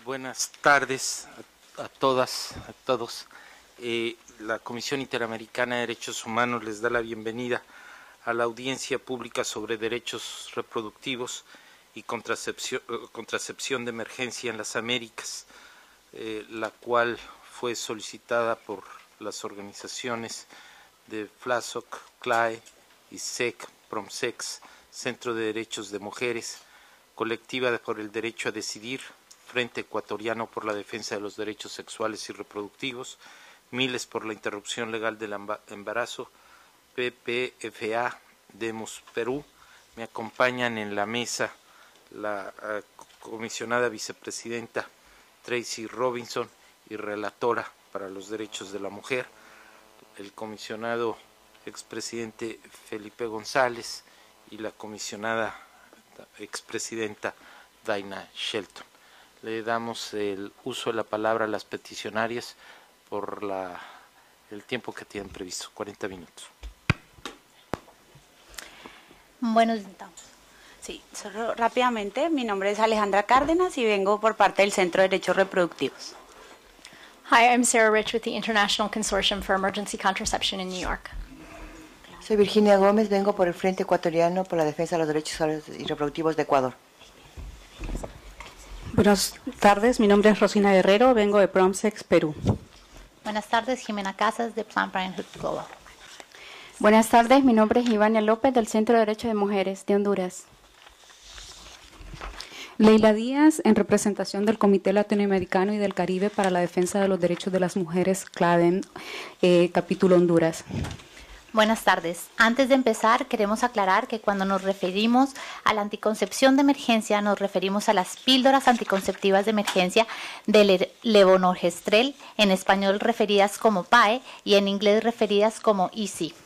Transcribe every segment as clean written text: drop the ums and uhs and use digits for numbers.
Buenas tardes a todas, a todos. La Comisión Interamericana de Derechos Humanos les da la bienvenida a la audiencia pública sobre derechos reproductivos y contracepción de emergencia en las Américas, la cual fue solicitada por las organizaciones de FLASOC, CLAE, ISEC, PROMSEX, Centro de Derechos de Mujeres, Colectiva por el Derecho a Decidir, Frente Ecuatoriano por la Defensa de los Derechos Sexuales y Reproductivos, Miles por la Interrupción Legal del Embarazo, PPFA, Demos Perú. Me acompañan en la mesa la comisionada vicepresidenta Tracy Robinson y relatora para los derechos de la mujer, el comisionado expresidente Felipe González y la comisionada expresidenta Daina Shelton. Le damos el uso de la palabra a las peticionarias por el tiempo que tienen previsto, 40 minutos. Bueno, sí, solo rápidamente, mi nombre es Alejandra Cárdenas y vengo por parte del Centro de Derechos Reproductivos. Hi, I'm Sarah Rich with the International Consortium for Emergency Contraception in New York. Soy Virginia Gómez, vengo por el Frente Ecuatoriano por la Defensa de los Derechos Sexuales y Reproductivos de Ecuador. Buenas tardes, mi nombre es Rosina Guerrero, vengo de PROMSEX, Perú. Buenas tardes, Jimena Casas de Planned Parenthood Global. Buenas tardes, mi nombre es Ivania López del Centro de Derechos de Mujeres de Honduras. Leila Díaz, en representación del Comité Latinoamericano y del Caribe para la Defensa de los Derechos de las Mujeres, CLADEM, capítulo Honduras. Buenas tardes. Antes de empezar, queremos aclarar que cuando nos referimos a la anticoncepción de emergencia, nos referimos a las píldoras anticonceptivas de emergencia del levonorgestrel, en español referidas como PAE y en inglés referidas como EC.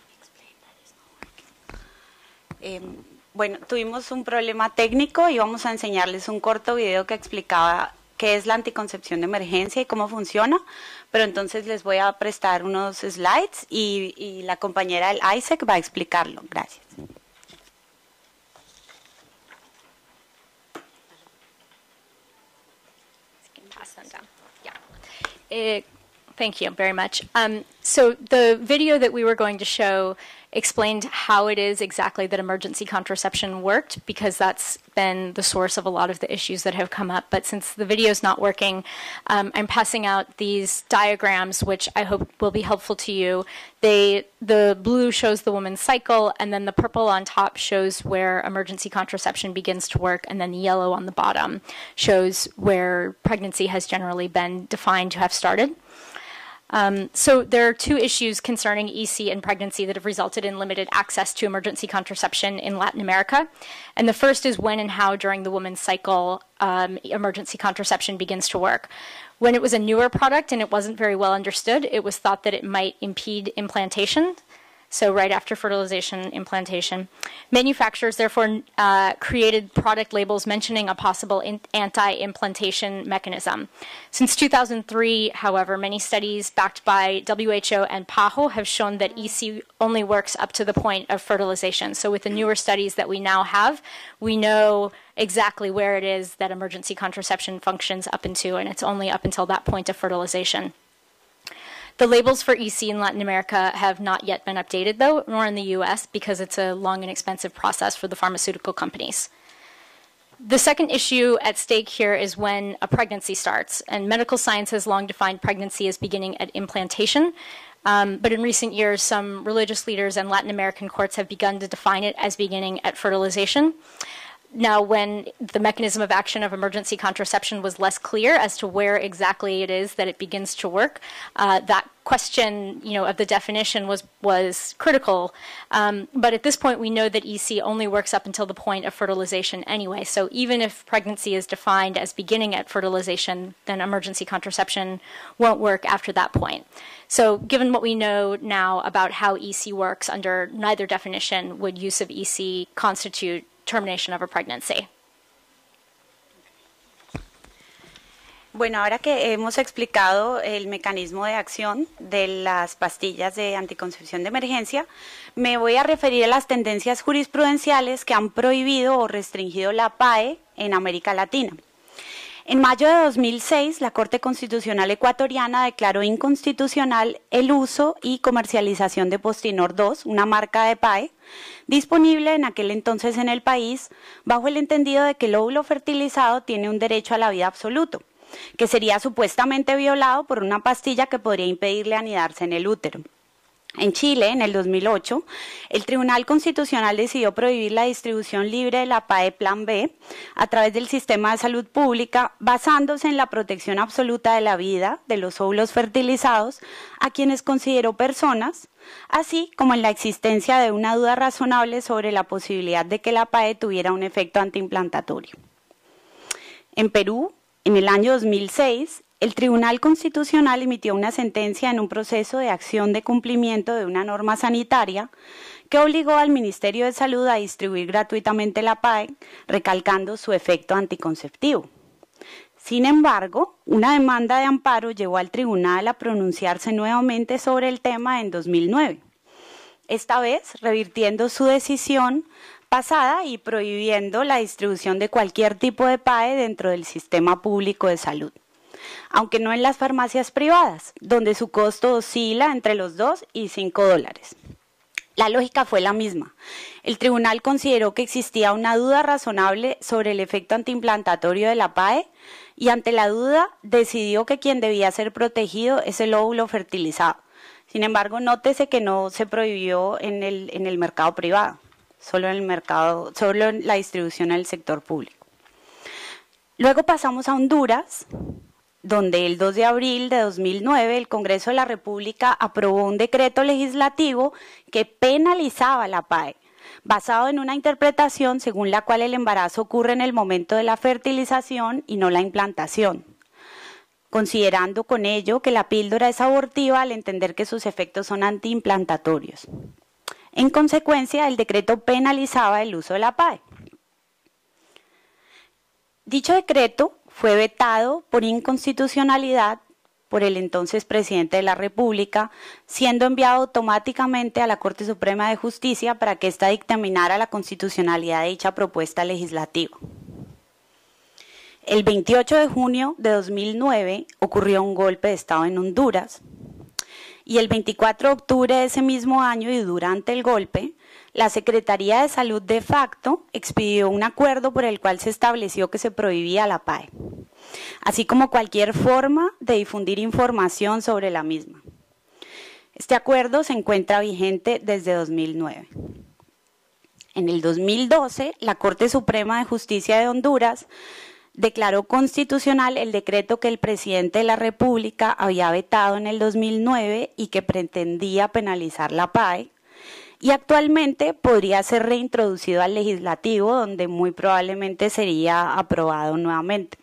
Bueno, tuvimos un problema técnico y vamos a enseñarles un corto video que explicaba qué es la anticoncepción de emergencia y cómo funciona, pero entonces les voy a prestar unos slides y la compañera del ISEC va a explicarlo. Gracias. Thank you very much. So the video that we were going to show explained how it is exactly that emergency contraception worked, because that's been the source of a lot of the issues that have come up. But since the video is not working, I'm passing out these diagrams, which I hope will be helpful to you. The blue shows the woman's cycle, and then the purple on top shows where emergency contraception begins to work, and then the yellow on the bottom shows where pregnancy has generally been defined to have started. So there are two issues concerning EC and pregnancy that have resulted in limited access to emergency contraception in Latin America. And the first is when and how during the woman's cycle emergency contraception begins to work. When it was a newer product and it wasn't very well understood, it was thought that it might impede implantation. So right after fertilization, implantation. Manufacturers therefore created product labels mentioning a possible anti-implantation mechanism. Since 2003, however, many studies backed by WHO and PAHO have shown that EC only works up to the point of fertilization. So with the newer studies that we now have, we know exactly where it is that emergency contraception functions up into, and it's only up until that point of fertilization. The labels for EC in Latin America have not yet been updated, though, nor in the US, because it's a long and expensive process for the pharmaceutical companies. The second issue at stake here is when a pregnancy starts, and medical science has long defined pregnancy as beginning at implantation, but in recent years, some religious leaders and Latin American courts have begun to define it as beginning at fertilization. Now, when the mechanism of action of emergency contraception was less clear as to where exactly it is that it begins to work, that question, of the definition was critical. But at this point, we know that EC only works up until the point of fertilization anyway. So even if pregnancy is defined as beginning at fertilization, then emergency contraception won't work after that point. So given what we know now about how EC works under neither definition, would use of EC constitute termination of a pregnancy? Bueno, ahora que hemos explicado el mecanismo de acción de las pastillas de anticoncepción de emergencia, me voy a referir a las tendencias jurisprudenciales que han prohibido o restringido la PAE en América Latina. En mayo de 2006, la Corte Constitucional ecuatoriana declaró inconstitucional el uso y comercialización de Postinor 2, una marca de PAE, disponible en aquel entonces en el país, bajo el entendido de que el óvulo fertilizado tiene un derecho a la vida absoluto, que sería supuestamente violado por una pastilla que podría impedirle anidarse en el útero. En Chile, en el 2008, el Tribunal Constitucional decidió prohibir la distribución libre de la PAE Plan B a través del sistema de salud pública, basándose en la protección absoluta de la vida de los óvulos fertilizados a quienes consideró personas, así como en la existencia de una duda razonable sobre la posibilidad de que la PAE tuviera un efecto antiimplantatorio. En Perú, en el año 2006, el Tribunal Constitucional emitió una sentencia en un proceso de acción de cumplimiento de una norma sanitaria que obligó al Ministerio de Salud a distribuir gratuitamente la PAE, recalcando su efecto anticonceptivo. Sin embargo, una demanda de amparo llevó al tribunal a pronunciarse nuevamente sobre el tema en 2009, esta vez revirtiendo su decisión pasada y prohibiendo la distribución de cualquier tipo de PAE dentro del sistema público de salud, aunque no en las farmacias privadas, donde su costo oscila entre los $2 y $5. La lógica fue la misma. El tribunal consideró que existía una duda razonable sobre el efecto antiimplantatorio de la PAE y ante la duda decidió que quien debía ser protegido es el óvulo fertilizado. Sin embargo, nótese que no se prohibió en el mercado privado, solo en la distribución en el sector público. Luego pasamos a Honduras, donde el 2 de abril de 2009 el Congreso de la República aprobó un decreto legislativo que penalizaba la PAE, basado en una interpretación según la cual el embarazo ocurre en el momento de la fertilización y no la implantación, considerando con ello que la píldora es abortiva al entender que sus efectos son antiimplantatorios. En consecuencia, el decreto penalizaba el uso de la PAE. Dicho decreto fue vetado por inconstitucionalidad por el entonces presidente de la República, siendo enviado automáticamente a la Corte Suprema de Justicia para que ésta dictaminara la constitucionalidad de dicha propuesta legislativa. El 28 de junio de 2009 ocurrió un golpe de Estado en Honduras y el 24 de octubre de ese mismo año y durante el golpe, la Secretaría de Salud de facto expidió un acuerdo por el cual se estableció que se prohibía la PAE, así como cualquier forma de difundir información sobre la misma. Este acuerdo se encuentra vigente desde 2009. En el 2012, la Corte Suprema de Justicia de Honduras declaró constitucional el decreto que el presidente de la República había vetado en el 2009 y que pretendía penalizar la PAE, y actualmente podría ser reintroducido al legislativo, donde muy probablemente sería aprobado nuevamente.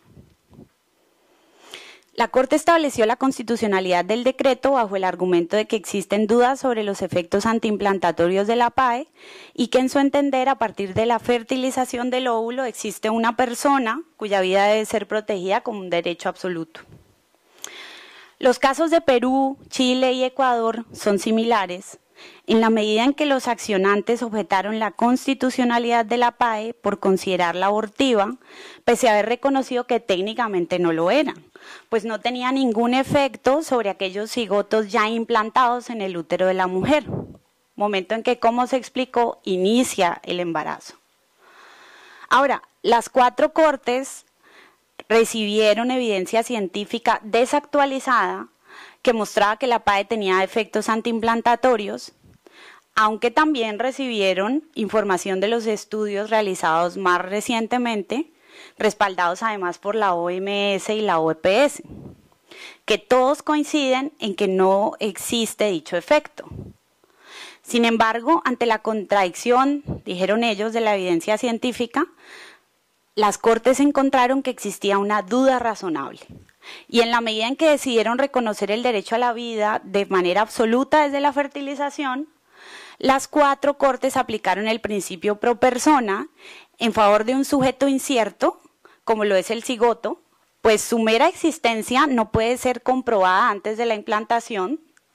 La Corte estableció la constitucionalidad del decreto bajo el argumento de que existen dudas sobre los efectos antiimplantatorios de la PAE y que en su entender a partir de la fertilización del óvulo existe una persona cuya vida debe ser protegida como un derecho absoluto. Los casos de Perú, Chile y Ecuador son similares en la medida en que los accionantes objetaron la constitucionalidad de la PAE por considerarla abortiva, pese a haber reconocido que técnicamente no lo era, pues no tenía ningún efecto sobre aquellos cigotos ya implantados en el útero de la mujer, momento en que, como se explicó, inicia el embarazo. Ahora, las 4 cortes recibieron evidencia científica desactualizada que mostraba que la PAE tenía efectos antiimplantatorios, aunque también recibieron información de los estudios realizados más recientemente, respaldados además por la OMS y la OPS, que todos coinciden en que no existe dicho efecto. Sin embargo, ante la contradicción, dijeron ellos, de la evidencia científica, las cortes encontraron que existía una duda razonable. Y en la medida en que decidieron reconocer el derecho a la vida de manera absoluta desde la fertilización, las 4 cortes aplicaron el principio pro persona en favor de un sujeto incierto, como lo es el cigoto, pues su mera existencia no puede ser comprobada antes de la implantación,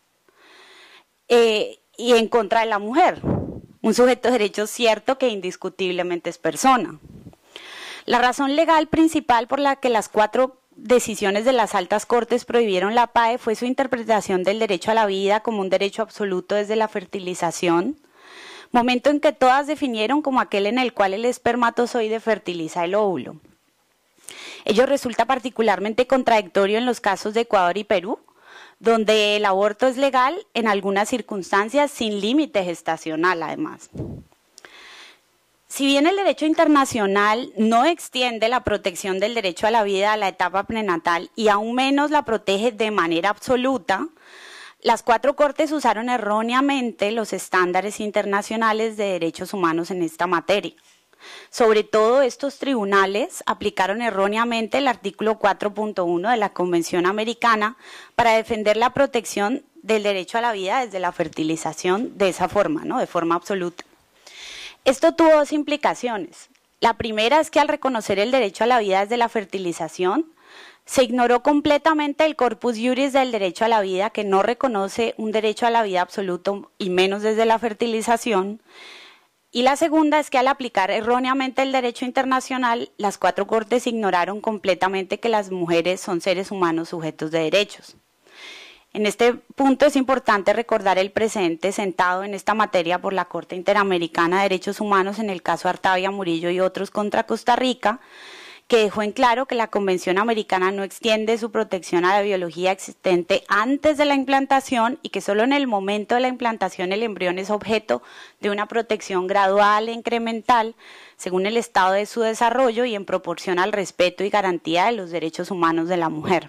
y en contra de la mujer, un sujeto de derecho cierto que indiscutiblemente es persona. La razón legal principal por la que las 4 decisiones de las altas cortes prohibieron la PAE fue su interpretación del derecho a la vida como un derecho absoluto desde la fertilización, momento en que todas definieron como aquel en el cual el espermatozoide fertiliza el óvulo. Ello resulta particularmente contradictorio en los casos de Ecuador y Perú, donde el aborto es legal en algunas circunstancias sin límite gestacional, además. Si bien el derecho internacional no extiende la protección del derecho a la vida a la etapa prenatal y aún menos la protege de manera absoluta, las 4 cortes usaron erróneamente los estándares internacionales de derechos humanos en esta materia. Sobre todo, estos tribunales aplicaron erróneamente el artículo 4.1 de la Convención Americana para defender la protección del derecho a la vida desde la fertilización de esa forma, ¿no? De forma absoluta. Esto tuvo 2 implicaciones. La primera es que al reconocer el derecho a la vida desde la fertilización, se ignoró completamente el corpus iuris del derecho a la vida, que no reconoce un derecho a la vida absoluto y menos desde la fertilización. Y la segunda es que al aplicar erróneamente el derecho internacional, las 4 cortes ignoraron completamente que las mujeres son seres humanos sujetos de derechos. En este punto es importante recordar el precedente sentado en esta materia por la Corte Interamericana de Derechos Humanos en el caso Artavia Murillo y otros contra Costa Rica, que dejó en claro que la Convención Americana no extiende su protección a la biología existente antes de la implantación y que solo en el momento de la implantación el embrión es objeto de una protección gradual e incremental según el estado de su desarrollo y en proporción al respeto y garantía de los derechos humanos de la mujer.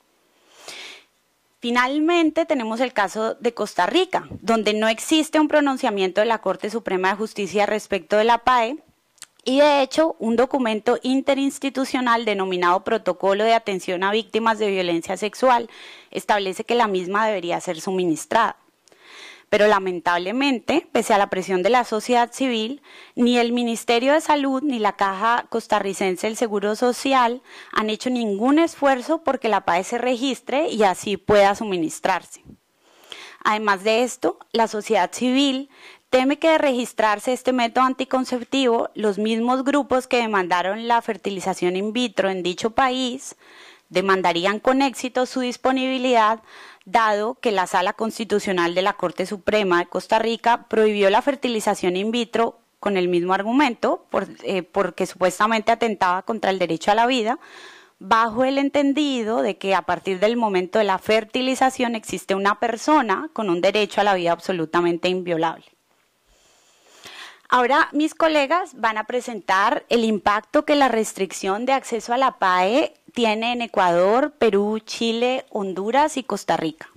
Finalmente, tenemos el caso de Costa Rica, donde no existe un pronunciamiento de la Corte Suprema de Justicia respecto de la PAE, y de hecho, un documento interinstitucional denominado Protocolo de Atención a Víctimas de Violencia Sexual establece que la misma debería ser suministrada. Pero lamentablemente, pese a la presión de la sociedad civil, ni el Ministerio de Salud ni la Caja Costarricense del Seguro Social han hecho ningún esfuerzo porque la PAE se registre y así pueda suministrarse. Además de esto, la sociedad civil teme que de registrarse este método anticonceptivo, los mismos grupos que demandaron la fertilización in vitro en dicho país demandarían con éxito su disponibilidad, dado que la Sala Constitucional de la Corte Suprema de Costa Rica prohibió la fertilización in vitro con el mismo argumento, porque supuestamente atentaba contra el derecho a la vida, bajo el entendido de que a partir del momento de la fertilización existe una persona con un derecho a la vida absolutamente inviolable. Ahora mis colegas van a presentar el impacto que la restricción de acceso a la PAE tiene en Ecuador, Perú, Chile, Honduras y Costa Rica.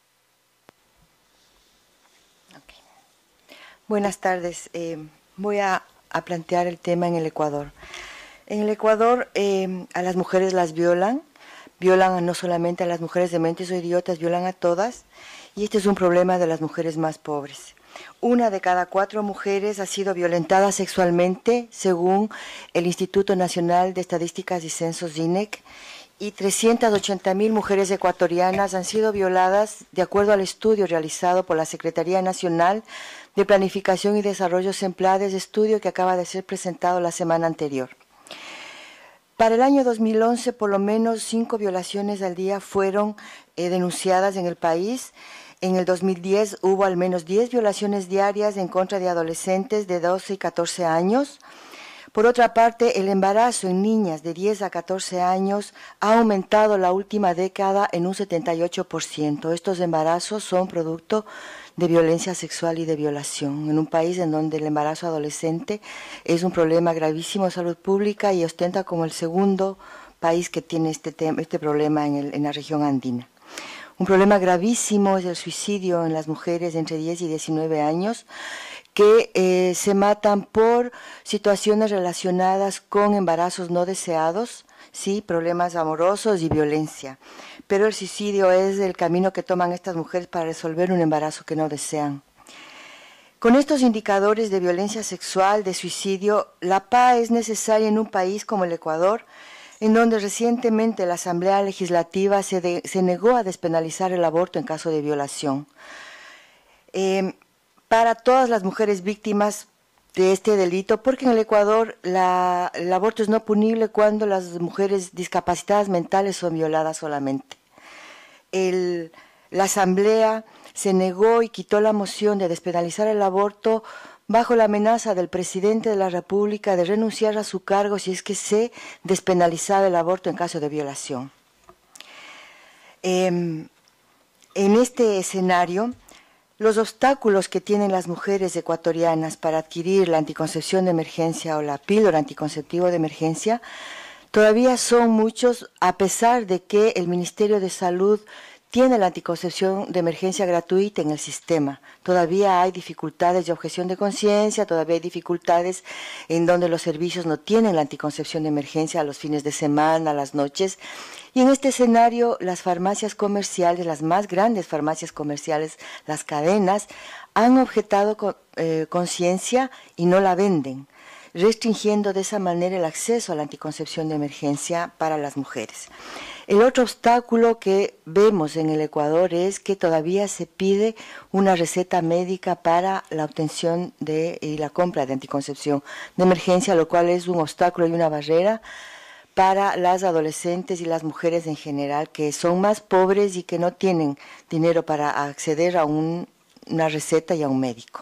Okay. Buenas tardes. Voy a plantear el tema en el Ecuador. En el Ecuador a las mujeres las violan no solamente a las mujeres dementes o idiotas, violan a todas, y este es un problema de las mujeres más pobres. 1 de cada 4 mujeres ha sido violentada sexualmente, según el Instituto Nacional de Estadísticas y Censos INEC, y 380.000 mujeres ecuatorianas han sido violadas de acuerdo al estudio realizado por la Secretaría Nacional de Planificación y Desarrollo SEMPLADES, estudio que acaba de ser presentado la semana anterior. Para el año 2011, por lo menos 5 violaciones al día fueron denunciadas en el país. En el 2010 hubo al menos 10 violaciones diarias en contra de adolescentes de 12 y 14 años. Por otra parte, el embarazo en niñas de 10 a 14 años ha aumentado la última década en un 78%. Estos embarazos son producto de violencia sexual y de violación, en un país en donde el embarazo adolescente es un problema gravísimo de salud pública y ostenta como el segundo país que tiene este problema en la región andina. Un problema gravísimo es el suicidio en las mujeres entre 10 y 19 años que se matan por situaciones relacionadas con embarazos no deseados, sí, problemas amorosos y violencia. Pero el suicidio es el camino que toman estas mujeres para resolver un embarazo que no desean. Con estos indicadores de violencia sexual, de suicidio, la PAE es necesaria en un país como el Ecuador, en donde recientemente la Asamblea Legislativa se negó a despenalizar el aborto en caso de violación. Para todas las mujeres víctimas de este delito, porque en el Ecuador el aborto es no punible cuando las mujeres discapacitadas mentales son violadas solamente. La Asamblea se negó y quitó la moción de despenalizar el aborto bajo la amenaza del presidente de la República de renunciar a su cargo si es que se despenalizaba el aborto en caso de violación. En este escenario, los obstáculos que tienen las mujeres ecuatorianas para adquirir la anticoncepción de emergencia o la píldora anticonceptiva de emergencia todavía son muchos, a pesar de que el Ministerio de Salud tiene la anticoncepción de emergencia gratuita en el sistema. Todavía hay dificultades de objeción de conciencia, todavía hay dificultades en donde los servicios no tienen la anticoncepción de emergencia a los fines de semana, a las noches. Y en este escenario, las farmacias comerciales, las más grandes farmacias comerciales, las cadenas, han objetado conciencia y no la venden, restringiendo de esa manera el acceso a la anticoncepción de emergencia para las mujeres. El otro obstáculo que vemos en el Ecuador es que todavía se pide una receta médica para la obtención y la compra de anticoncepción de emergencia, lo cual es un obstáculo y una barrera para las adolescentes y las mujeres en general que son más pobres y que no tienen dinero para acceder a una receta y a un médico.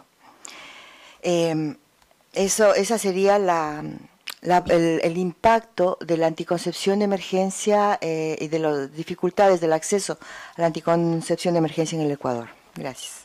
Esa sería el impacto de la anticoncepción de emergencia y de las dificultades del acceso a la anticoncepción de emergencia en el Ecuador. Gracias.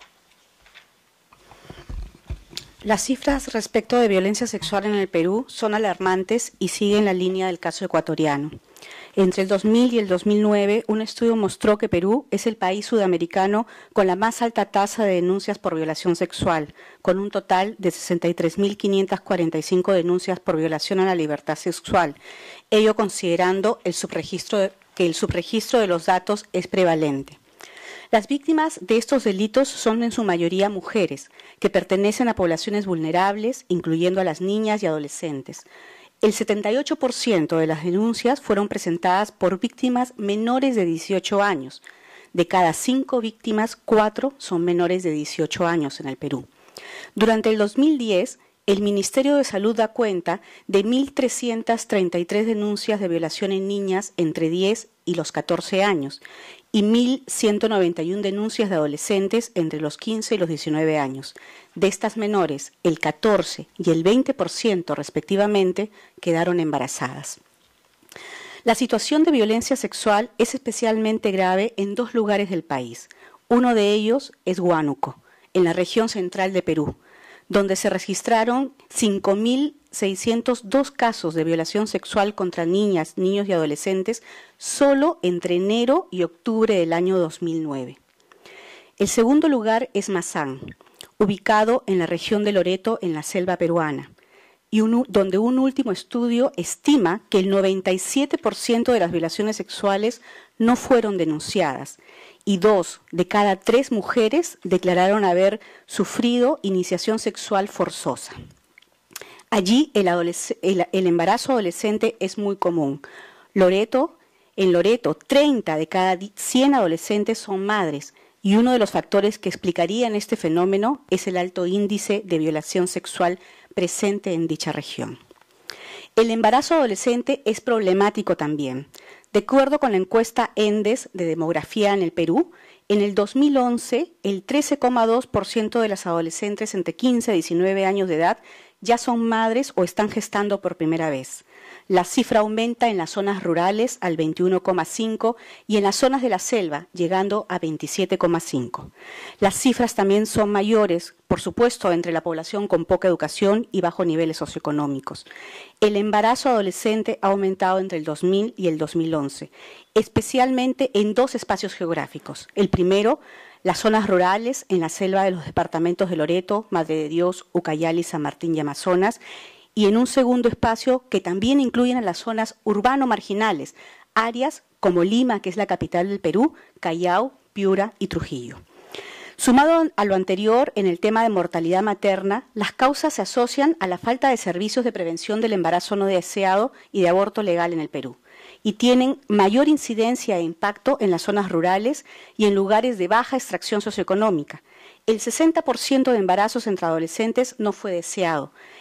Las cifras respecto de violencia sexual en el Perú son alarmantes y siguen la línea del caso ecuatoriano. Entre el 2000 y el 2009, un estudio mostró que Perú es el país sudamericano con la más alta tasa de denuncias por violación sexual, con un total de 63.545 denuncias por violación a la libertad sexual, ello considerando que el subregistro de los datos es prevalente. Las víctimas de estos delitos son en su mayoría mujeres, que pertenecen a poblaciones vulnerables, incluyendo a las niñas y adolescentes. El 78% de las denuncias fueron presentadas por víctimas menores de 18 años. De cada 5 víctimas, 4 son menores de 18 años en el Perú. Durante el 2010, el Ministerio de Salud da cuenta de 1.333 denuncias de violación en niñas entre 10 y los 14 años y 1.191 denuncias de adolescentes entre los 15 y los 19 años. De estas menores, el 14 y el 20% respectivamente quedaron embarazadas. La situación de violencia sexual es especialmente grave en 2 lugares del país. Uno de ellos es Huánuco, en la región central de Perú, donde se registraron 5.602 casos de violación sexual contra niñas, niños y adolescentes solo entre enero y octubre del año 2009. El segundo lugar es Mazán, ubicado en la región de Loreto, en la selva peruana, y donde un último estudio estima que el 97% de las violaciones sexuales no fueron denunciadas, y 2 de cada 3 mujeres declararon haber sufrido iniciación sexual forzosa. Allí el embarazo adolescente es muy común. En Loreto, 30 de cada 100 adolescentes son madres, y uno de los factores que explicarían este fenómeno es el alto índice de violación sexual presente en dicha región. El embarazo adolescente es problemático también. De acuerdo con la encuesta ENDES de demografía en el Perú, en el 2011 el 13,2% de las adolescentes entre 15 y 19 años de edad ya son madres o están gestando por primera vez. La cifra aumenta en las zonas rurales al 21,5% y en las zonas de la selva, llegando a 27,5%. Las cifras también son mayores, por supuesto, entre la población con poca educación y bajos niveles socioeconómicos. El embarazo adolescente ha aumentado entre el 2000 y el 2011, especialmente en 2 espacios geográficos. El primero, las zonas rurales en la selva de los departamentos de Loreto, Madre de Dios, Ucayali, San Martín y Amazonas, y en un segundo espacio que también incluyen a las zonas urbano-marginales, áreas como Lima, que es la capital del Perú, Callao, Piura y Trujillo. Sumado a lo anterior, en el tema de mortalidad materna, las causas se asocian a la falta de servicios de prevención del embarazo no deseado y de aborto legal en el Perú, y tienen mayor incidencia e impacto en las zonas rurales y en lugares de baja extracción socioeconómica. El 60% de embarazos entre adolescentes no fue deseado.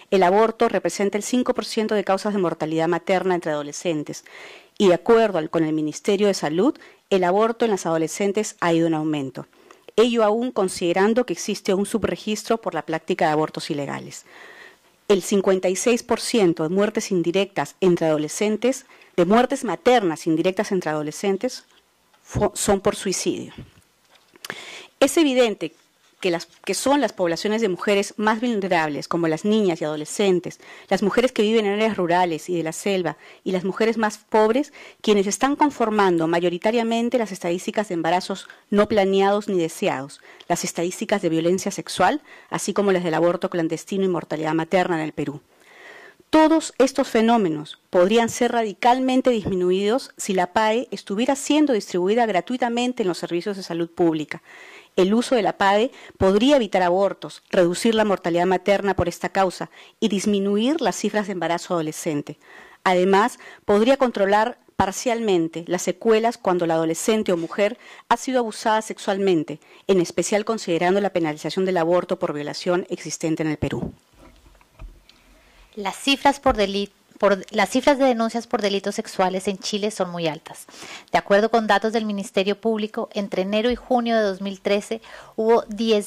el aborto representa el 5% de causas de mortalidad materna entre adolescentes. Y de acuerdo con el Ministerio de Salud, el aborto en las adolescentes ha ido en aumento. Ello aún considerando que existe un subregistro por la práctica de abortos ilegales. El 56% de muertes indirectas entre adolescentes, de muertes maternas indirectas entre adolescentes, son por suicidio. Es evidente que son las poblaciones de mujeres más vulnerables, como las niñas y adolescentes, las mujeres que viven en áreas rurales y de la selva, y las mujeres más pobres, quienes están conformando mayoritariamente las estadísticas de embarazos no planeados ni deseados, las estadísticas de violencia sexual, así como las del aborto clandestino y mortalidad materna en el Perú. Todos estos fenómenos podrían ser radicalmente disminuidos si la PAE estuviera siendo distribuida gratuitamente en los servicios de salud pública. El uso de la PAE podría evitar abortos, reducir la mortalidad materna por esta causa y disminuir las cifras de embarazo adolescente. Además, podría controlar parcialmente las secuelas cuando la adolescente o mujer ha sido abusada sexualmente, en especial considerando la penalización del aborto por violación existente en el Perú. Las cifras de denuncias por delitos sexuales en Chile son muy altas. De acuerdo con datos del Ministerio Público, entre enero y junio de 2013 hubo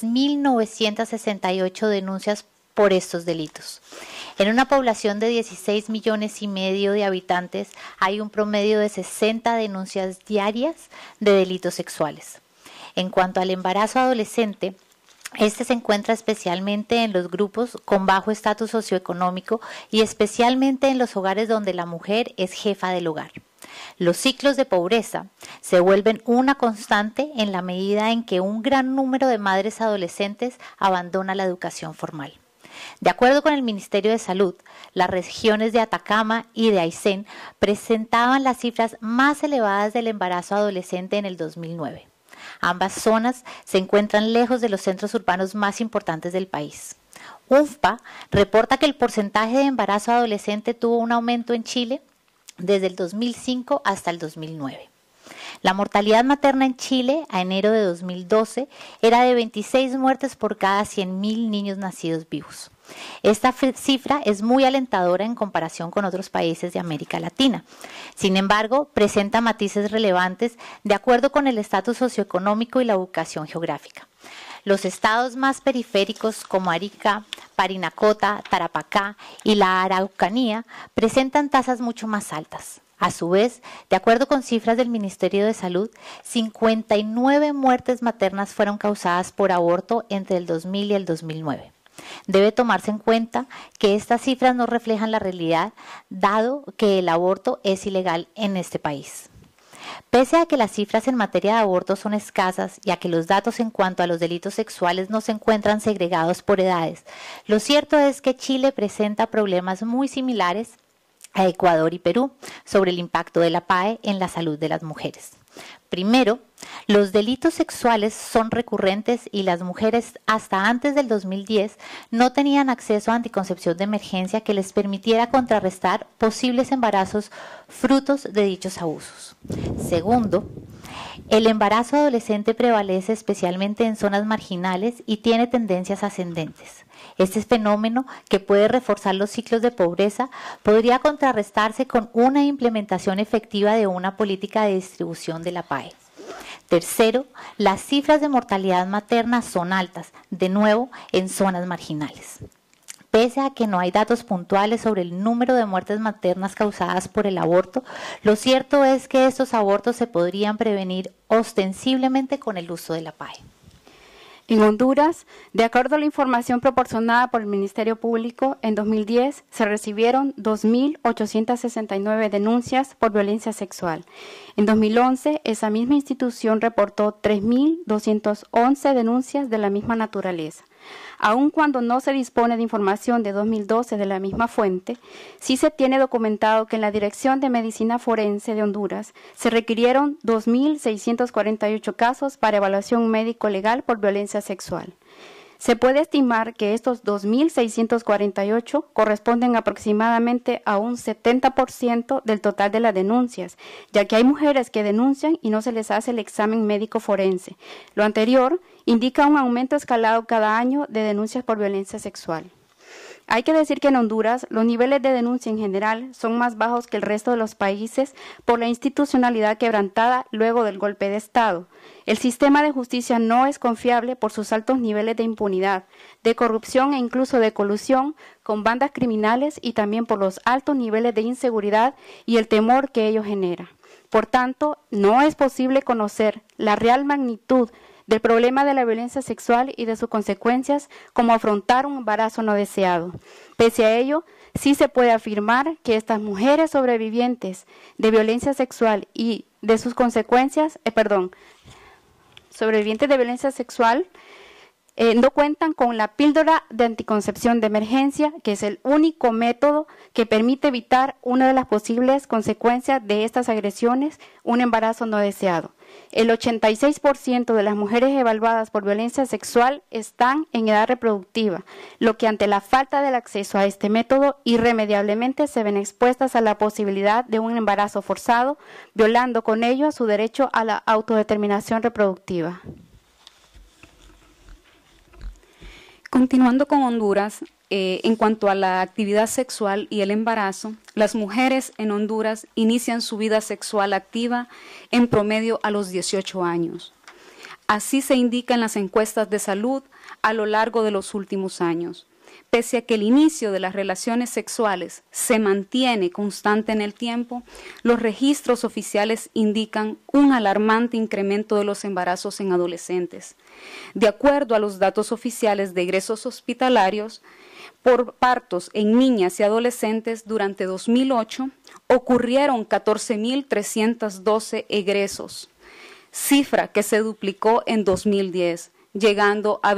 10.968 denuncias por estos delitos. En una población de 16,5 millones de habitantes hay un promedio de 60 denuncias diarias de delitos sexuales. En cuanto al embarazo adolescente, este se encuentra especialmente en los grupos con bajo estatus socioeconómico y especialmente en los hogares donde la mujer es jefa del hogar. Los ciclos de pobreza se vuelven una constante en la medida en que un gran número de madres adolescentes abandona la educación formal. De acuerdo con el Ministerio de Salud, las regiones de Atacama y de Aysén presentaban las cifras más elevadas del embarazo adolescente en el 2009. Ambas zonas se encuentran lejos de los centros urbanos más importantes del país. UNFPA reporta que el porcentaje de embarazo adolescente tuvo un aumento en Chile desde el 2005 hasta el 2009. La mortalidad materna en Chile a enero de 2012 era de 26 muertes por cada 100.000 niños nacidos vivos. Esta cifra es muy alentadora en comparación con otros países de América Latina. Sin embargo, presenta matices relevantes de acuerdo con el estatus socioeconómico y la ubicación geográfica. Los estados más periféricos como Arica, Parinacota, Tarapacá y la Araucanía presentan tasas mucho más altas. A su vez, de acuerdo con cifras del Ministerio de Salud, 59 muertes maternas fueron causadas por aborto entre el 2000 y el 2009. Debe tomarse en cuenta que estas cifras no reflejan la realidad, dado que el aborto es ilegal en este país. Pese a que las cifras en materia de aborto son escasas y a que los datos en cuanto a los delitos sexuales no se encuentran segregados por edades, lo cierto es que Chile presenta problemas muy similares a Ecuador y Perú sobre el impacto de la PAE en la salud de las mujeres. Primero, los delitos sexuales son recurrentes y las mujeres hasta antes del 2010 no tenían acceso a anticoncepción de emergencia que les permitiera contrarrestar posibles embarazos frutos de dichos abusos. Segundo, el embarazo adolescente prevalece especialmente en zonas marginales y tiene tendencias ascendentes. Este fenómeno, que puede reforzar los ciclos de pobreza, podría contrarrestarse con una implementación efectiva de una política de distribución de la PAE. Tercero, las cifras de mortalidad materna son altas, de nuevo en zonas marginales. Pese a que no hay datos puntuales sobre el número de muertes maternas causadas por el aborto, lo cierto es que estos abortos se podrían prevenir ostensiblemente con el uso de la PAE. En Honduras, de acuerdo a la información proporcionada por el Ministerio Público, en 2010 se recibieron 2.869 denuncias por violencia sexual. En 2011, esa misma institución reportó 3.211 denuncias de la misma naturaleza. Aun cuando no se dispone de información de 2012 de la misma fuente, sí se tiene documentado que en la Dirección de Medicina Forense de Honduras se requirieron 2.648 casos para evaluación médico-legal por violencia sexual. Se puede estimar que estos 2.648 corresponden aproximadamente a un 70% del total de las denuncias, ya que hay mujeres que denuncian y no se les hace el examen médico forense. Lo anterior indica un aumento escalado cada año de denuncias por violencia sexual. Hay que decir que en Honduras los niveles de denuncia en general son más bajos que el resto de los países por la institucionalidad quebrantada luego del golpe de Estado. El sistema de justicia no es confiable por sus altos niveles de impunidad, de corrupción e incluso de colusión con bandas criminales y también por los altos niveles de inseguridad y el temor que ello genera. Por tanto, no es posible conocer la real magnitud del problema de la violencia sexual y de sus consecuencias, como afrontar un embarazo no deseado. Pese a ello, sí se puede afirmar que estas mujeres sobrevivientes de violencia sexual y de sus consecuencias, sobrevivientes de violencia sexual, no cuentan con la píldora de anticoncepción de emergencia, que es el único método que permite evitar una de las posibles consecuencias de estas agresiones, un embarazo no deseado. El 86% de las mujeres evaluadas por violencia sexual están en edad reproductiva, lo que ante la falta del acceso a este método irremediablemente se ven expuestas a la posibilidad de un embarazo forzado, violando con ello su derecho a la autodeterminación reproductiva. Continuando con Honduras, en cuanto a la actividad sexual y el embarazo, las mujeres en Honduras inician su vida sexual activa en promedio a los 18 años. Así se indica en las encuestas de salud a lo largo de los últimos años. Pese a que el inicio de las relaciones sexuales se mantiene constante en el tiempo, los registros oficiales indican un alarmante incremento de los embarazos en adolescentes. De acuerdo a los datos oficiales de egresos hospitalarios, por partos en niñas y adolescentes durante 2008 ocurrieron 14.312 egresos, cifra que se duplicó en 2010, llegando a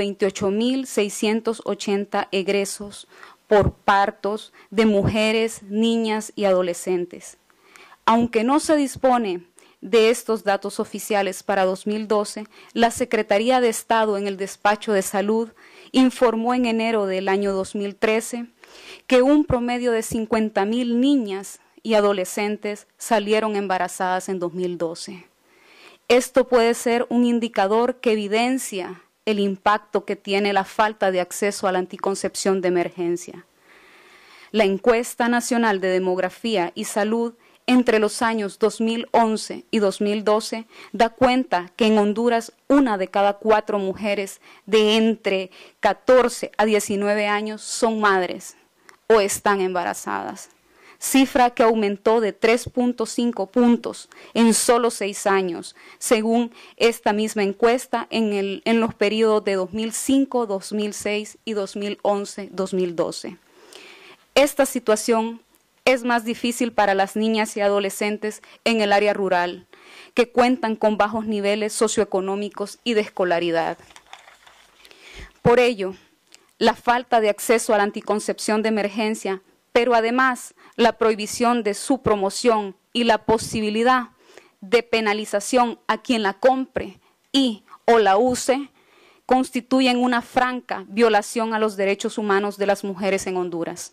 28.680 egresos por partos de mujeres, niñas y adolescentes. Aunque no se dispone de estos datos oficiales para 2012, la Secretaría de Estado en el Despacho de Salud informó en enero del año 2013 que un promedio de 50.000 niñas y adolescentes salieron embarazadas en 2012. Esto puede ser un indicador que evidencia el impacto que tiene la falta de acceso a la anticoncepción de emergencia. La Encuesta Nacional de Demografía y Salud entre los años 2011 y 2012 da cuenta que en Honduras 1 de cada 4 mujeres de entre 14 a 19 años son madres o están embarazadas, cifra que aumentó de 3.5 puntos en solo 6 años, según esta misma encuesta en los periodos de 2005, 2006 y 2011, 2012. Esta situación es más difícil para las niñas y adolescentes en el área rural, que cuentan con bajos niveles socioeconómicos y de escolaridad. Por ello, la falta de acceso a la anticoncepción de emergencia, pero además la prohibición de su promoción y la posibilidad de penalización a quien la compre y o la use, constituyen una franca violación a los derechos humanos de las mujeres en Honduras.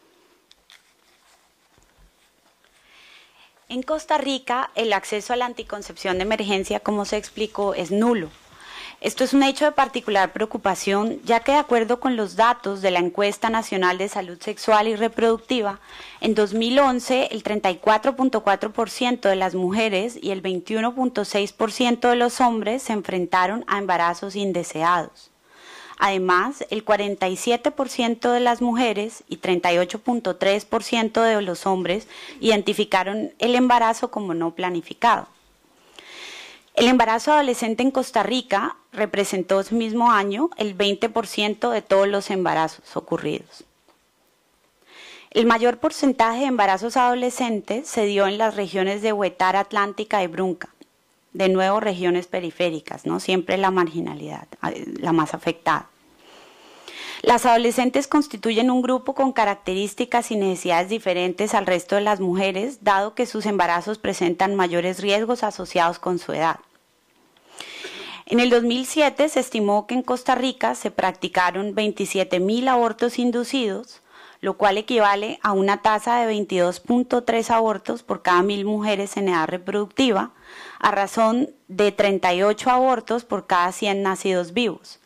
En Costa Rica, el acceso a la anticoncepción de emergencia, como se explicó, es nulo. Esto es un hecho de particular preocupación, ya que de acuerdo con los datos de la Encuesta Nacional de Salud Sexual y Reproductiva, en 2011 el 34.4% de las mujeres y el 21.6% de los hombres se enfrentaron a embarazos indeseados. Además, el 47% de las mujeres y 38.3% de los hombres identificaron el embarazo como no planificado. El embarazo adolescente en Costa Rica representó ese mismo año el 20% de todos los embarazos ocurridos. El mayor porcentaje de embarazos adolescentes se dio en las regiones de Huetar, Atlántica y Brunca. De nuevo, regiones periféricas, ¿no? Siempre la marginalidad, la más afectada. Las adolescentes constituyen un grupo con características y necesidades diferentes al resto de las mujeres, dado que sus embarazos presentan mayores riesgos asociados con su edad. En el 2007 se estimó que en Costa Rica se practicaron 27.000 abortos inducidos, lo cual equivale a una tasa de 22.3 abortos por cada 1.000 mujeres en edad reproductiva, a razón de 38 abortos por cada 100 nacidos vivos.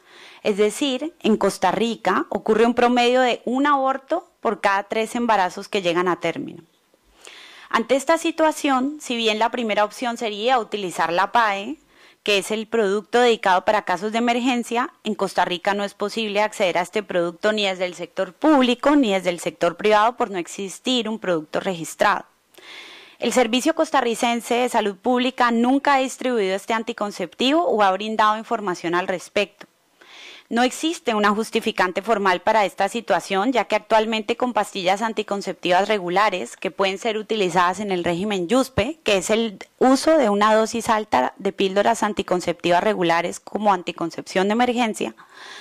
Es decir, en Costa Rica ocurre un promedio de un aborto por cada 3 embarazos que llegan a término. Ante esta situación, si bien la primera opción sería utilizar la PAE, que es el producto dedicado para casos de emergencia, en Costa Rica no es posible acceder a este producto ni desde el sector público ni desde el sector privado por no existir un producto registrado. El Servicio Costarricense de Salud Pública nunca ha distribuido este anticonceptivo o ha brindado información al respecto. No existe una justificante formal para esta situación, ya que actualmente con pastillas anticonceptivas regulares, que pueden ser utilizadas en el régimen YUSPE, que es el uso de una dosis alta de píldoras anticonceptivas regulares como anticoncepción de emergencia,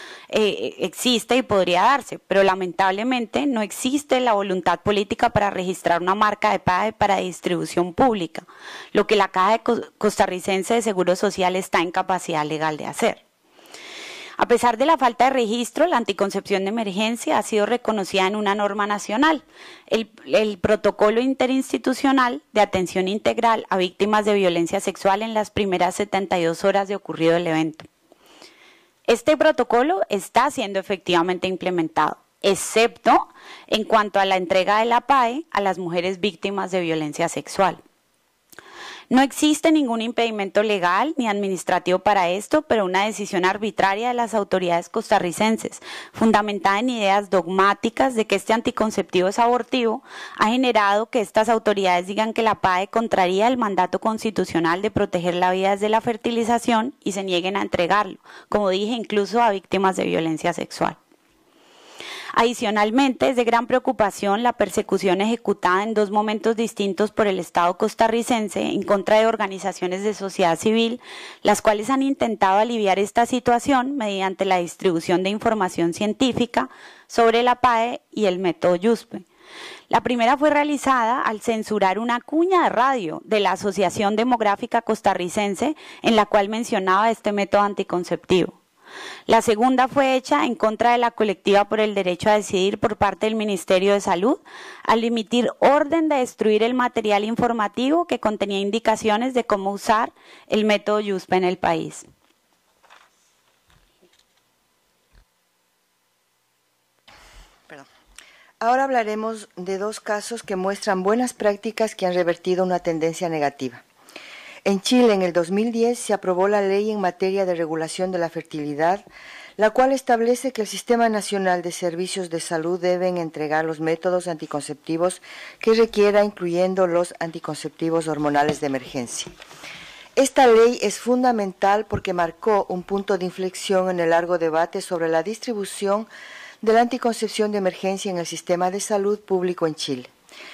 existe y podría darse, pero lamentablemente no existe la voluntad política para registrar una marca de PAE para distribución pública, lo que la Caja Costarricense de Seguro Social está en capacidad legal de hacer. A pesar de la falta de registro, la anticoncepción de emergencia ha sido reconocida en una norma nacional, el Protocolo Interinstitucional de Atención Integral a Víctimas de Violencia Sexual en las primeras 72 horas de ocurrido el evento. Este protocolo está siendo efectivamente implementado, excepto en cuanto a la entrega de la PAE a las mujeres víctimas de violencia sexual. No existe ningún impedimento legal ni administrativo para esto, pero una decisión arbitraria de las autoridades costarricenses, fundamentada en ideas dogmáticas de que este anticonceptivo es abortivo, ha generado que estas autoridades digan que la PAE contraría el mandato constitucional de proteger la vida desde la fertilización y se nieguen a entregarlo, como dije, incluso a víctimas de violencia sexual. Adicionalmente, es de gran preocupación la persecución ejecutada en 2 momentos distintos por el Estado costarricense en contra de organizaciones de sociedad civil, las cuales han intentado aliviar esta situación mediante la distribución de información científica sobre la PAE y el método YUSPE. La primera fue realizada al censurar una cuña de radio de la Asociación Demográfica Costarricense en la cual mencionaba este método anticonceptivo. La segunda fue hecha en contra de la colectiva por el derecho a decidir por parte del Ministerio de Salud, al emitir orden de destruir el material informativo que contenía indicaciones de cómo usar el método YUSPE en el país. Ahora hablaremos de 2 casos que muestran buenas prácticas que han revertido una tendencia negativa. En Chile, en el 2010, se aprobó la Ley en materia de regulación de la fertilidad, la cual establece que el Sistema Nacional de Servicios de Salud deben entregar los métodos anticonceptivos que requiera, incluyendo los anticonceptivos hormonales de emergencia. Esta ley es fundamental porque marcó un punto de inflexión en el largo debate sobre la distribución de la anticoncepción de emergencia en el sistema de salud público en Chile.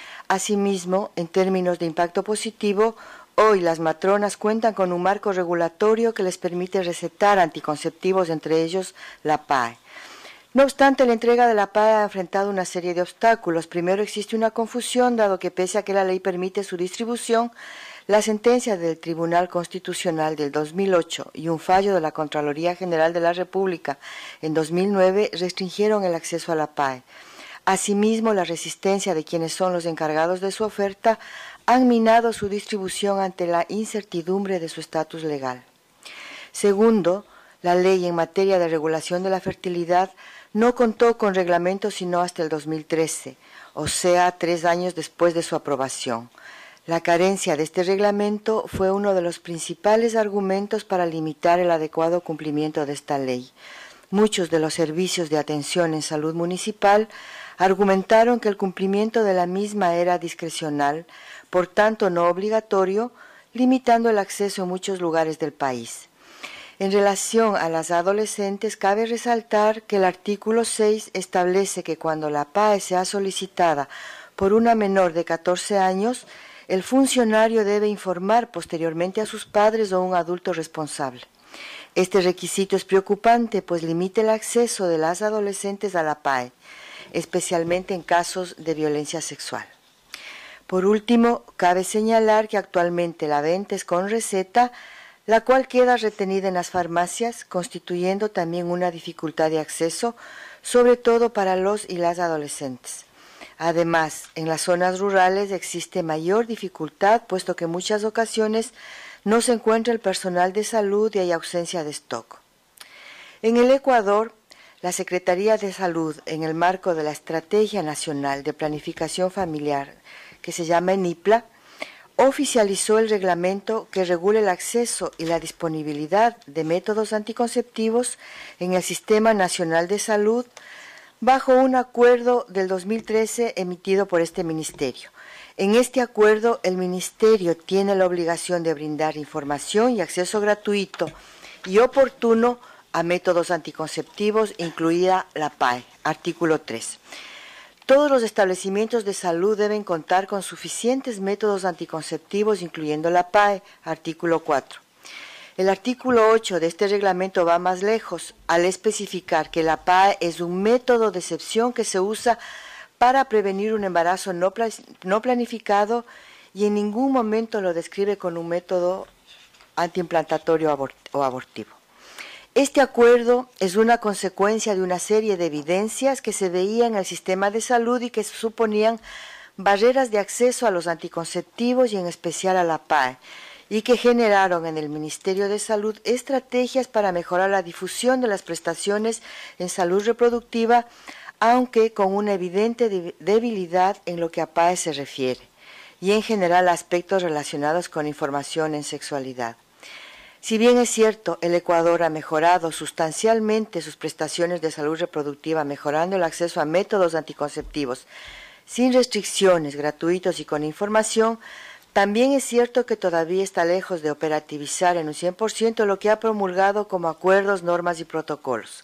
Asimismo, en términos de impacto positivo, hoy las matronas cuentan con un marco regulatorio que les permite recetar anticonceptivos, entre ellos la PAE. No obstante, la entrega de la PAE ha enfrentado una serie de obstáculos. Primero, existe una confusión, dado que pese a que la ley permite su distribución, la sentencia del Tribunal Constitucional del 2008 y un fallo de la Contraloría General de la República en 2009 restringieron el acceso a la PAE. Asimismo, la resistencia de quienes son los encargados de su oferta han minado su distribución ante la incertidumbre de su estatus legal. Segundo, la ley en materia de regulación de la fertilidad no contó con reglamento sino hasta el 2013, o sea, 3 años después de su aprobación. La carencia de este reglamento fue uno de los principales argumentos para limitar el adecuado cumplimiento de esta ley. Muchos de los servicios de atención en salud municipal argumentaron que el cumplimiento de la misma era discrecional, por tanto no obligatorio, limitando el acceso en muchos lugares del país. En relación a las adolescentes, cabe resaltar que el artículo 6 establece que cuando la PAE sea solicitada por una menor de 14 años, el funcionario debe informar posteriormente a sus padres o un adulto responsable. Este requisito es preocupante, pues limita el acceso de las adolescentes a la PAE, especialmente en casos de violencia sexual. Por último, cabe señalar que actualmente la venta es con receta, la cual queda retenida en las farmacias, constituyendo también una dificultad de acceso, sobre todo para los y las adolescentes. Además, en las zonas rurales existe mayor dificultad, puesto que en muchas ocasiones no se encuentra el personal de salud y hay ausencia de stock. En el Ecuador, la Secretaría de Salud, en el marco de la Estrategia Nacional de Planificación Familiar, que se llama ENIPLA, oficializó el reglamento que regula el acceso y la disponibilidad de métodos anticonceptivos en el Sistema Nacional de Salud bajo un acuerdo del 2013 emitido por este ministerio. En este acuerdo, el ministerio tiene la obligación de brindar información y acceso gratuito y oportuno a métodos anticonceptivos, incluida la PAE, artículo 3. Todos los establecimientos de salud deben contar con suficientes métodos anticonceptivos, incluyendo la PAE, artículo 4. El artículo 8 de este reglamento va más lejos al especificar que la PAE es un método de excepción que se usa para prevenir un embarazo no planificado y en ningún momento lo describe con un método antiimplantatorio o abortivo. Este acuerdo es una consecuencia de una serie de evidencias que se veían en el sistema de salud y que suponían barreras de acceso a los anticonceptivos y en especial a la PAE, y que generaron en el Ministerio de Salud estrategias para mejorar la difusión de las prestaciones en salud reproductiva, aunque con una evidente debilidad en lo que a PAE se refiere, y en general aspectos relacionados con información en sexualidad. Si bien es cierto, el Ecuador ha mejorado sustancialmente sus prestaciones de salud reproductiva, mejorando el acceso a métodos anticonceptivos sin restricciones, gratuitos y con información, también es cierto que todavía está lejos de operativizar en un 100% lo que ha promulgado como acuerdos, normas y protocolos.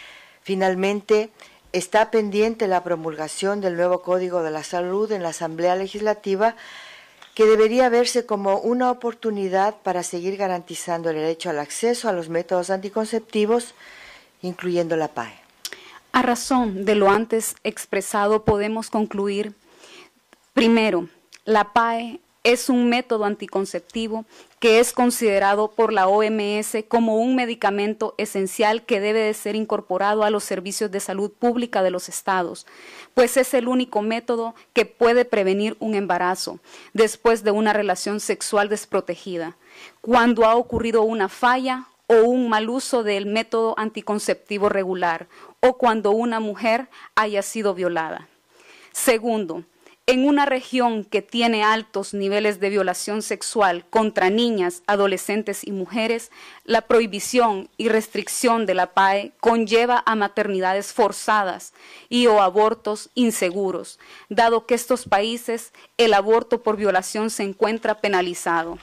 Finalmente, está pendiente la promulgación del nuevo Código de la Salud en la Asamblea Legislativa, que debería verse como una oportunidad para seguir garantizando el derecho al acceso a los métodos anticonceptivos, incluyendo la PAE. A razón de lo antes expresado, podemos concluir, primero, la PAE es un método anticonceptivo que es considerado por la OMS como un medicamento esencial que debe de ser incorporado a los servicios de salud pública de los estados, pues es el único método que puede prevenir un embarazo después de una relación sexual desprotegida, cuando ha ocurrido una falla o un mal uso del método anticonceptivo regular, o cuando una mujer haya sido violada. Segundo, en una región que tiene altos niveles de violación sexual contra niñas, adolescentes y mujeres, la prohibición y restricción de la PAE conlleva a maternidades forzadas y o abortos inseguros, dado que en estos países el aborto por violación se encuentra penalizado.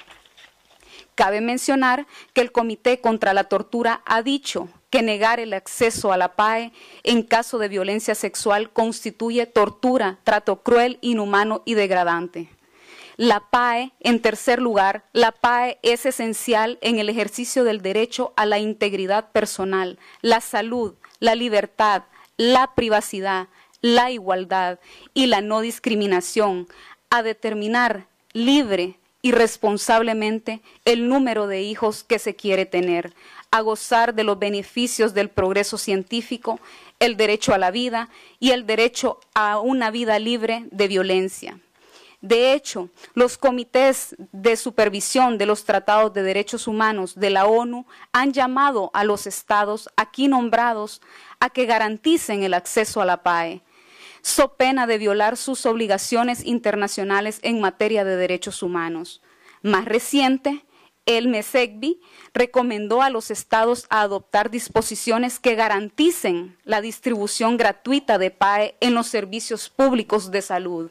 Cabe mencionar que el Comité contra la Tortura ha dicho que negar el acceso a la PAE en caso de violencia sexual constituye tortura, trato cruel, inhumano y degradante. La PAE, en tercer lugar, la PAE es esencial en el ejercicio del derecho a la integridad personal, la salud, la libertad, la privacidad, la igualdad y la no discriminación, a determinar libre y responsablemente el número de hijos que se quiere tener, a gozar de los beneficios del progreso científico, el derecho a la vida y el derecho a una vida libre de violencia. De hecho, los comités de supervisión de los tratados de derechos humanos de la ONU han llamado a los estados aquí nombrados a que garanticen el acceso a la PAE, so pena de violar sus obligaciones internacionales en materia de derechos humanos. Más reciente, el MESECBI recomendó a los estados a adoptar disposiciones que garanticen la distribución gratuita de PAE en los servicios públicos de salud.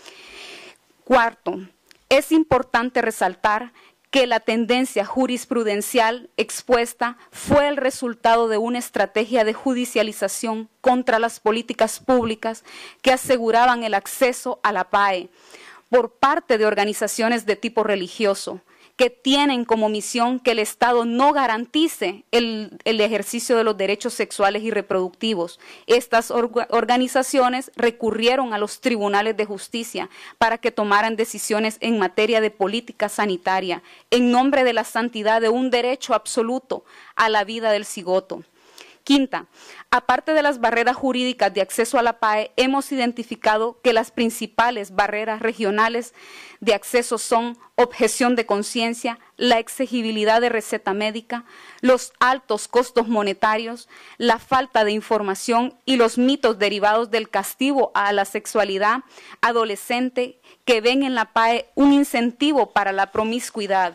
Cuarto, es importante resaltar que la tendencia jurisprudencial expuesta fue el resultado de una estrategia de judicialización contra las políticas públicas que aseguraban el acceso a la PAE por parte de organizaciones de tipo religioso, que tienen como misión que el Estado no garantice el ejercicio de los derechos sexuales y reproductivos. Estas organizaciones recurrieron a los tribunales de justicia para que tomaran decisiones en materia de política sanitaria, en nombre de la santidad de un derecho absoluto a la vida del cigoto. Quinta, aparte de las barreras jurídicas de acceso a la PAE, hemos identificado que las principales barreras regionales de acceso son objeción de conciencia, la exigibilidad de receta médica, los altos costos monetarios, la falta de información y los mitos derivados del castigo a la sexualidad adolescente que ven en la PAE un incentivo para la promiscuidad.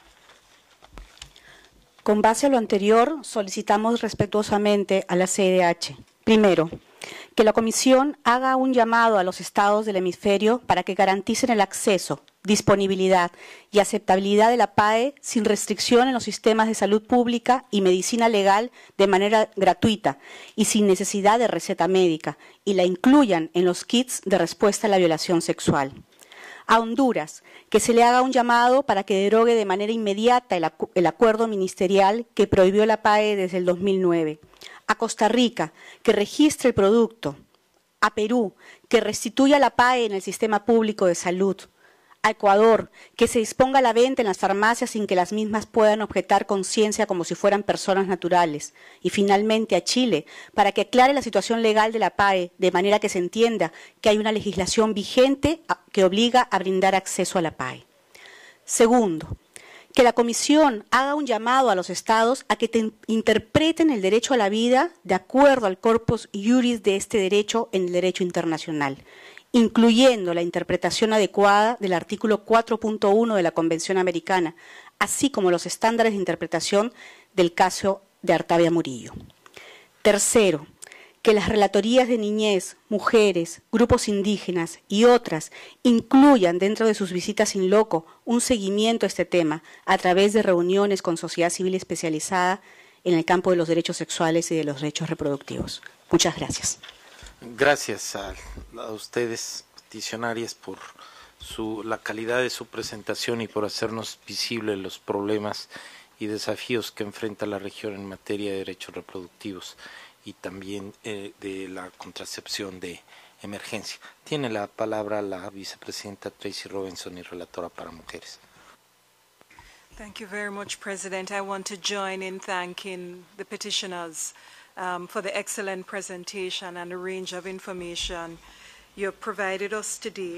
Con base a lo anterior, solicitamos respetuosamente a la CIDH, primero, que la Comisión haga un llamado a los estados del hemisferio para que garanticen el acceso, disponibilidad y aceptabilidad de la PAE sin restricción en los sistemas de salud pública y medicina legal de manera gratuita y sin necesidad de receta médica, y la incluyan en los kits de respuesta a la violación sexual. A Honduras, que se le haga un llamado para que derogue de manera inmediata el acuerdo ministerial que prohibió la PAE desde el 2009. A Costa Rica, que registre el producto. A Perú, que restituya la PAE en el sistema público de salud. A Ecuador, que se disponga la venta en las farmacias sin que las mismas puedan objetar conciencia como si fueran personas naturales. Y finalmente a Chile, para que aclare la situación legal de la PAE, de manera que se entienda que hay una legislación vigente que obliga a brindar acceso a la PAE. Segundo, que la Comisión haga un llamado a los estados a que interpreten el derecho a la vida de acuerdo al corpus iuris de este derecho en el derecho internacional, incluyendo la interpretación adecuada del artículo 4.1 de la Convención Americana, así como los estándares de interpretación del caso de Artavia Murillo. Tercero, que las relatorías de niñez, mujeres, grupos indígenas y otras incluyan dentro de sus visitas in loco un seguimiento a este tema a través de reuniones con sociedad civil especializada en el campo de los derechos sexuales y de los derechos reproductivos. Muchas gracias. Gracias a ustedes, peticionarias, por la calidad de su presentación y por hacernos visibles los problemas y desafíos que enfrenta la región en materia de derechos reproductivos y también de la contracepción de emergencia. Tiene la palabra la vicepresidenta Tracy Robinson y relatora para mujeres. Thank you very much, President. I want to join in thanking the petitioners for the excellent presentation and the range of information you have provided us today.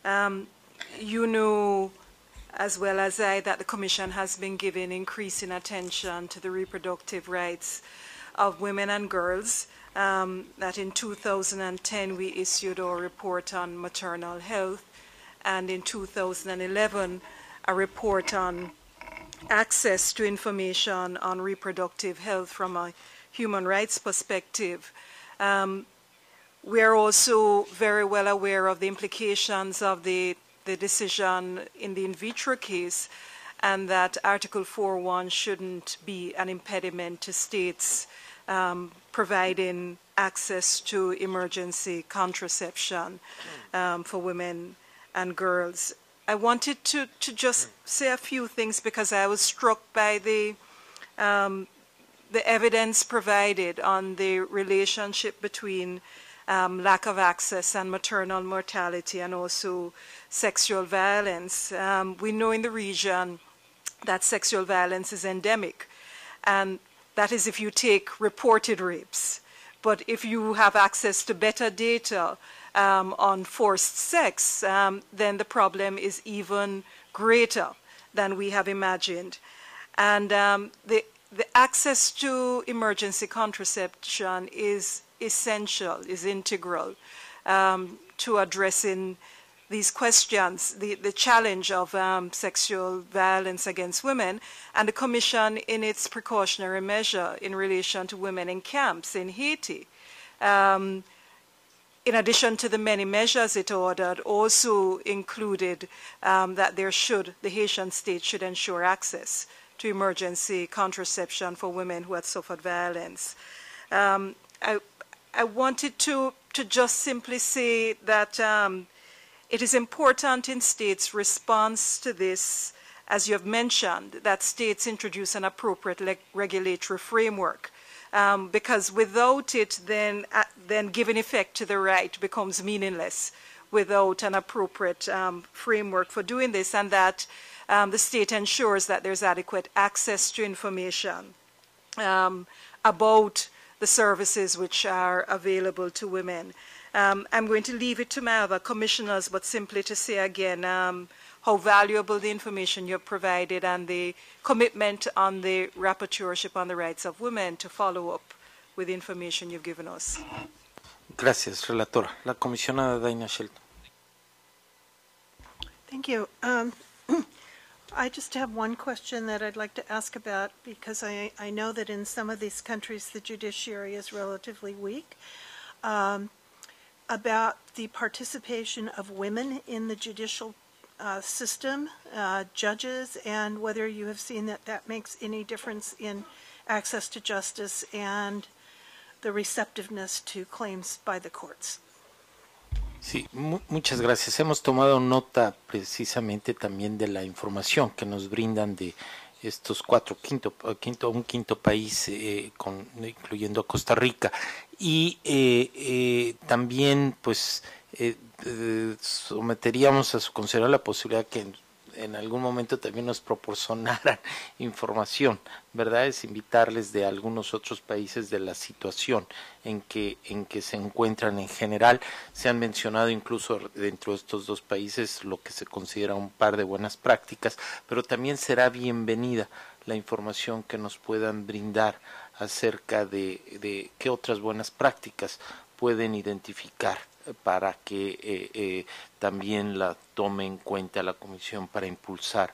You know as well as I that the Commission has been giving increasing attention to the reproductive rights of women and girls, that in 2010 we issued our report on maternal health, and in 2011 a report on access to information on reproductive health from a human rights perspective. We are also very well aware of the implications of the decision in the in vitro case, and that Article 4.1 shouldn't be an impediment to states providing access to emergency contraception for women and girls. I wanted to just say a few things because I was struck by the evidence provided on the relationship between lack of access and maternal mortality and also sexual violence. We know in the region that sexual violence is endemic, and that is if you take reported rapes. But if you have access to better data on forced sex, then the problem is even greater than we have imagined. And the access to emergency contraception is essential, is integral to addressing these questions, the challenge of sexual violence against women, and the Commission in its precautionary measure in relation to women in camps in Haiti. In addition to the many measures it ordered, also included that the Haitian state should ensure access to emergency contraception for women who had suffered violence. I wanted to just simply say that it is important in states' response to this, as you have mentioned, that states introduce an appropriate regulatory framework, because without it, then giving effect to the right becomes meaningless without an appropriate framework for doing this, and that the state ensures that there's adequate access to information about the the services which are available to women. I'm going to leave it to my other commissioners, but simply to say again how valuable the information you've provided and the commitment on the rapporteurship on the rights of women to follow up with the information you've given us. Gracias, relatora. La comisionada Daina Shelton. Thank you. I just have one question that I'd like to ask about, because I know that in some of these countries the judiciary is relatively weak, about the participation of women in the judicial system, judges, and whether you have seen that that makes any difference in access to justice and the receptiveness to claims by the courts. Sí, muchas gracias. Hemos tomado nota precisamente también de la información que nos brindan de estos un quinto país, incluyendo a Costa Rica, y también pues someteríamos a su consideración la posibilidad que en algún momento también nos proporcionaran información, ¿verdad? Es invitarles de algunos otros países de la situación en que se encuentran en general. Se han mencionado incluso dentro de estos dos países lo que se considera un par de buenas prácticas, pero también será bienvenida la información que nos puedan brindar acerca de qué otras buenas prácticas pueden identificar para que también la tome en cuenta la Comisión para impulsar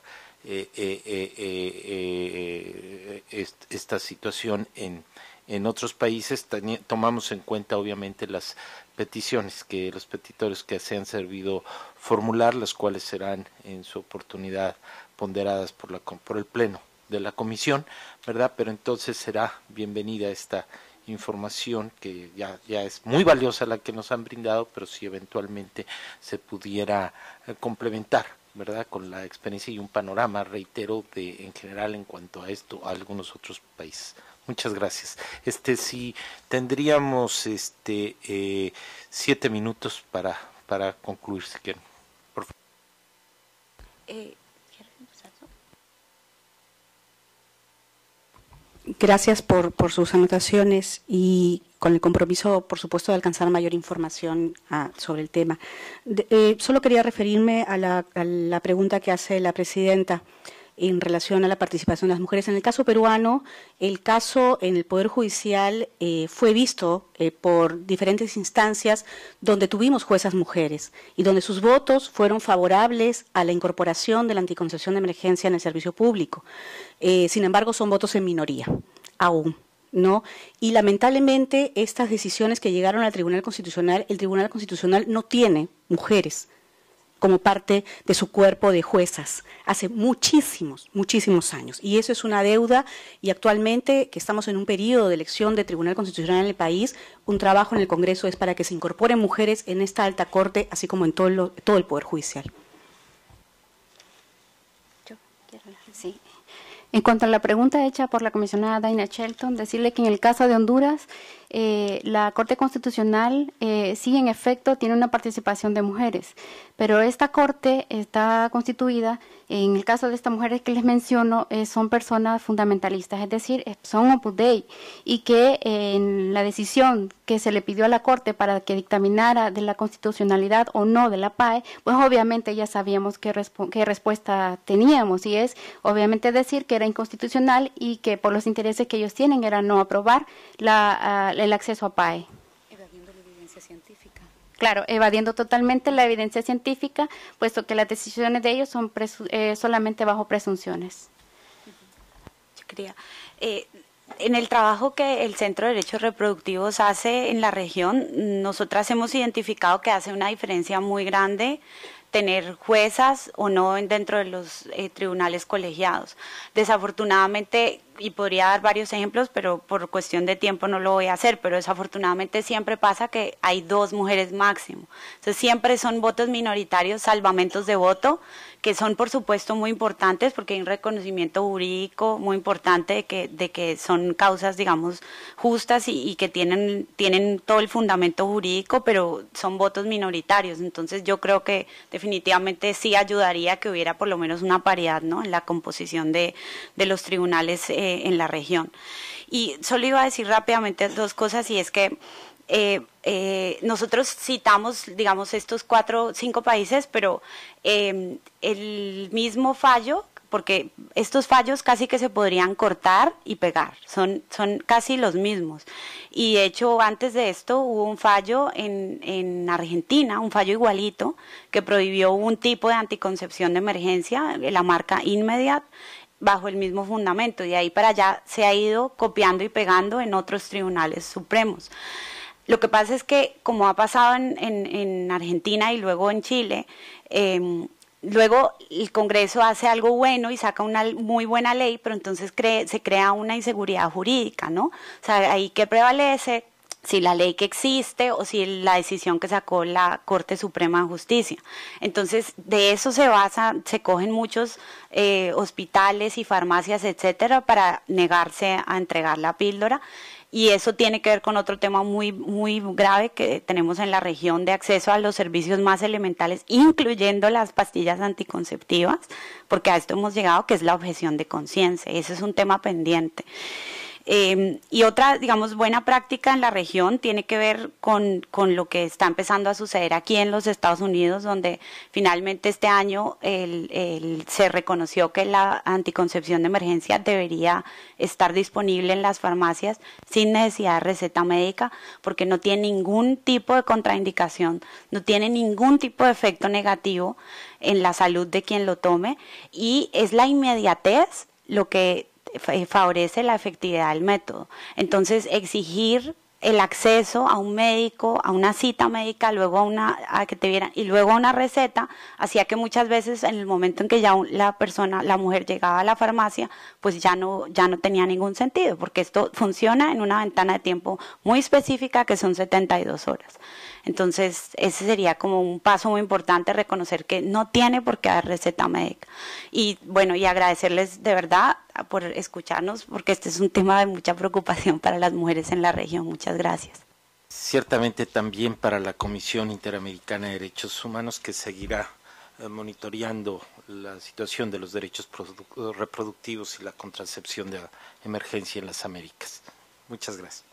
esta situación en otros países. Tomamos en cuenta obviamente las peticiones que los petitores que se han servido formular, las cuales serán en su oportunidad ponderadas por el Pleno de la Comisión, ¿verdad? Pero entonces será bienvenida esta información que ya es muy valiosa la que nos han brindado, pero si eventualmente se pudiera complementar, ¿verdad?, con la experiencia y un panorama, reitero, en general en cuanto a esto, a algunos otros países. Muchas gracias. Sí, tendríamos 7 minutos para concluir, si quieren. Por favor. Gracias por sus anotaciones y con el compromiso, por supuesto, de alcanzar mayor información sobre el tema. Solo quería referirme a la pregunta que hace la presidenta en relación a la participación de las mujeres. En el caso peruano, el caso en el Poder Judicial fue visto por diferentes instancias donde tuvimos juezas mujeres y donde sus votos fueron favorables a la incorporación de la anticoncepción de emergencia en el servicio público. Sin embargo, son votos en minoría, aún, ¿no? Y lamentablemente estas decisiones que llegaron al Tribunal Constitucional, el Tribunal Constitucional no tiene mujeres como parte de su cuerpo de juezas hace muchísimos años. Y eso es una deuda, y actualmente que estamos en un periodo de elección de Tribunal Constitucional en el país, un trabajo en el Congreso es para que se incorporen mujeres en esta alta corte, así como en todo el Poder Judicial. Sí. En cuanto a la pregunta hecha por la comisionada Daina Shelton, decirle que en el caso de Honduras, la Corte Constitucional sí, en efecto, tiene una participación de mujeres, pero esta Corte está constituida, en el caso de estas mujeres que les menciono, son personas fundamentalistas, es decir, son Opus Dei, y que en la decisión que se le pidió a la Corte para que dictaminara de la constitucionalidad o no de la PAE, pues obviamente ya sabíamos qué respuesta teníamos, y es obviamente decir que era inconstitucional y que por los intereses que ellos tienen era no aprobar el acceso a PAE. Evadiendo la evidencia científica. Claro, evadiendo totalmente la evidencia científica, puesto que las decisiones de ellos son solamente bajo presunciones. Yo quería, en el trabajo que el Centro de Derechos Reproductivos hace en la región, nosotras hemos identificado que hace una diferencia muy grande tener juezas o no dentro de los tribunales colegiados. Desafortunadamente, y podría dar varios ejemplos, pero por cuestión de tiempo no lo voy a hacer, pero desafortunadamente siempre pasa que hay 2 mujeres máximo. Entonces siempre son votos minoritarios, salvamentos de voto, que son por supuesto muy importantes porque hay un reconocimiento jurídico muy importante de que son causas, digamos, justas y que tienen todo el fundamento jurídico, pero son votos minoritarios. Entonces yo creo que definitivamente sí ayudaría que hubiera por lo menos una paridad, ¿no?, en la composición de los tribunales en la región. Y solo iba a decir rápidamente dos cosas, y es que nosotros citamos, digamos, estos 4 o 5 países, pero el mismo fallo, porque estos fallos casi que se podrían cortar y pegar, son casi los mismos. Y de hecho, antes de esto hubo un fallo en Argentina, un fallo igualito, que prohibió un tipo de anticoncepción de emergencia, la marca Inmediat, bajo el mismo fundamento, y de ahí para allá se ha ido copiando y pegando en otros tribunales supremos. Lo que pasa es que, como ha pasado en Argentina y luego en Chile, luego el Congreso hace algo bueno y saca una muy buena ley, pero entonces se crea una inseguridad jurídica, ¿no? O sea, ahí ¿qué prevalece? Si la ley que existe o si la decisión que sacó la Corte Suprema de Justicia. Entonces, de eso se cogen muchos hospitales y farmacias, etcétera, para negarse a entregar la píldora. Y eso tiene que ver con otro tema muy, muy grave que tenemos en la región, de acceso a los servicios más elementales, incluyendo las pastillas anticonceptivas, porque a esto hemos llegado, que es la objeción de conciencia. Ese es un tema pendiente. Y otra, digamos, buena práctica en la región tiene que ver con lo que está empezando a suceder aquí en los Estados Unidos, donde finalmente este año se reconoció que la anticoncepción de emergencia debería estar disponible en las farmacias sin necesidad de receta médica, porque no tiene ningún tipo de contraindicación, no tiene ningún tipo de efecto negativo en la salud de quien lo tome, y es la inmediatez lo que favorece la efectividad del método. Entonces, exigir el acceso a un médico, a una cita médica, luego a que te vieran, y luego a una receta, hacía que muchas veces en el momento en que ya la mujer llegaba a la farmacia, pues ya no tenía ningún sentido, porque esto funciona en una ventana de tiempo muy específica, que son 72 horas. Entonces, ese sería como un paso muy importante, reconocer que no tiene por qué haber receta médica. Y bueno, y agradecerles de verdad por escucharnos, porque este es un tema de mucha preocupación para las mujeres en la región. Muchas gracias. Ciertamente también para la Comisión Interamericana de Derechos Humanos, que seguirá monitoreando la situación de los derechos reproductivos y la contracepción de emergencia en las Américas. Muchas gracias.